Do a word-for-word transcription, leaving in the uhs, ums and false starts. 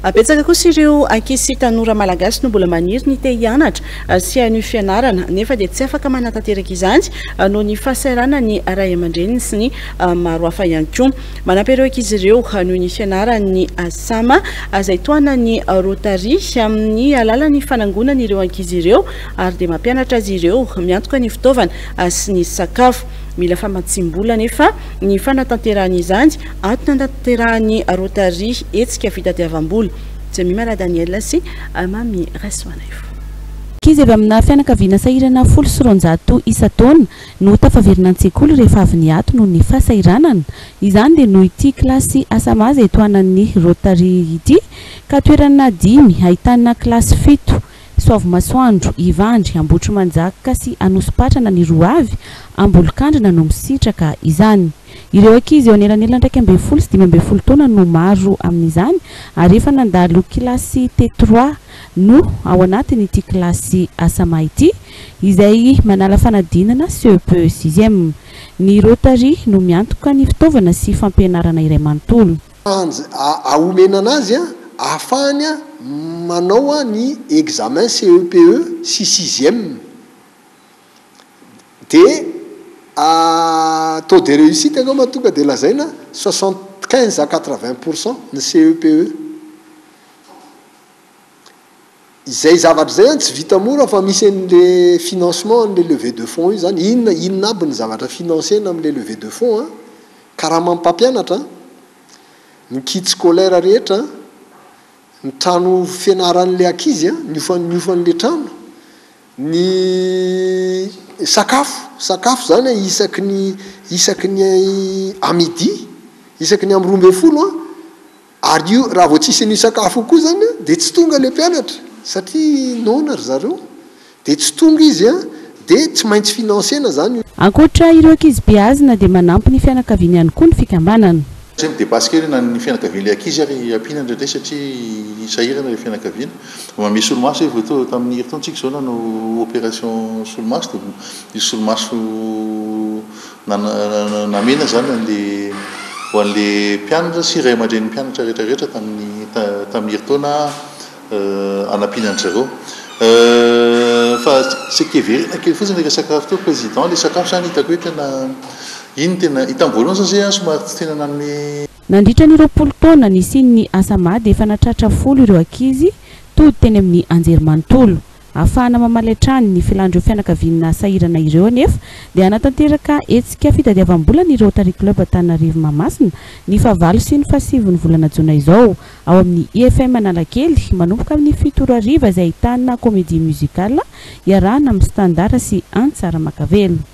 Betsaka kosa ireo ankizy sy tanora malagasy no mbola maniry ny te hianatra sy hanio fianarana nefa dia tsy afaka manatanteraka izany noho ny fahasairana ny ray aman-dreniny sy ny maro hafa ihany koa. Manampy ireo ankizy ireo noho ny fianarany sama izay toana ny Rotary amin'ny alalan'ny fanangonana ireo ankizy ireo ary dia mampianatra azy ireo miantoka ny fitaovana sy ny sakafo. Mila famatsim-bola nefa ny fanatanterahany izany ato nanatanterahany Rotary hetsika fitadiavam-bola. Jemimara Daniela sy Mami Rasoanaifo. Ankizy avy amina fianakaviana sahirana folo sy roanjato isa taona no tafaverina an-tsekoly rehefa avy niato noho ny fahasairanana. Izany dia noho ity kilasy asama izay toanan'ny Rotary ity ka toerana dimy ahitana kilasy fito Soavamasoandro, Ivandry, Ambotrimanjaka sy Anosipatrana ny roa avy, Ambolokandrina no misitraka izany. Ireo ankizy eo anelanelana iraika ambin'ny folo sy dimy ambin'ny folo taona no maro amin'izany ary efa nandalo kilasy T trois no ao anatin'ity kilasy asama ity izay manala fanadinana C E P E sixième. Ny Rotary no miantoka ny fitaovana sy fampianarana iray manontolo. Aomenana azy afahany manao ny examen C E P E sy sixième de taux de réussite angao matonga de lazaina soixante-quinze à quatre-vingts pour cent ny C E P E. Izay zavatra zay tsy vita mora fa misy an'le financement an'le levée de fonds io zany inona inona aby ny zavatra financena amin'le levée de fonds a karaha mampampianatra ny kit scolaire rehetra ny trano fianaran'le ankizy niofan'le trano ny sakafo sakafo zany isaky ny isaky ny amidi isaky ny amin'ny roa ambin'ny folo ary io raha vao tsisy ny sakafo koa zany dia tsy tonga le mpianatra satria nona ry zareo dia tsy tonga izy a dia tsy maintsy finansena zany. Ankoatra ireo ankizy beazina dia manampy ny fianakaviana ihany koa ny fikambanana. Tsy midepasy kely na ny fianakavian'ilay ankizy ary ampiana indraindray satria sahirana ilay fianakaviana. Mamy solomaso hoe voatao tamin'ny herintaona tsika zao nanao opération solomaso dia io solomaso namena zany an'le ho an'le mpianatra sy ray aman-dren'ny mpianatra rehetrarehetra tamin'ny tamin'ny herintaona anampiana an'ny zareo. Fa ce qui est verina kely fotsiny rehefa sakafo teo président le sakafo zany hitako hoe tena iny tena hitan'ny voalohany zany somary tsy tena nanome. Nandritra ny roapolo taona nisian'ny asama dia efa natratra folo ireo ankizy tody teny amin'ny anjerimanontolo. Ahafahana mamaletrany ny filandreo fianakaviana sahirana ireo anefa dia anatanteraka hetsika fitadiavam-bola ny Rotary Club Antananarivo Mahamasina ny fahavalo sy ny fahasivy ny volana jona izao ao amin'ny I F M Analakely manomboka amin'ny fito ariva izay ahitana comédie musicale iarahana amin'ny Standard sy Antsara Makavelo.